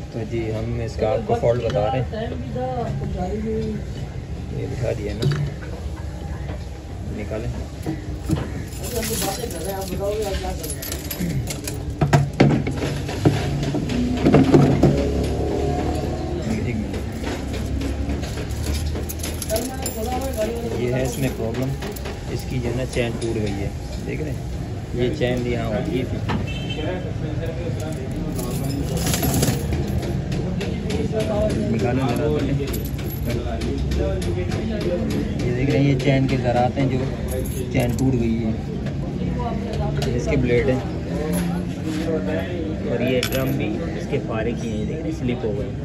तो जी हम इसका आपको फॉल्ट बता रहे हैं। ये दिखा दिया ना, निकालें। ये है इसमें प्रॉब्लम, इसकी जो है ना चैन टूट गई है, देख रहे हैं? ये चैन यहाँ होती थी, निकालो जरा। ये देख रहे हैं, ये चैन के ज़रात हैं, जो चैन टूट गई है। इसके ब्लेड हैं और ये ड्रम भी इसके फारे किए हैं, देख रहे हैं, स्लिप हो गए।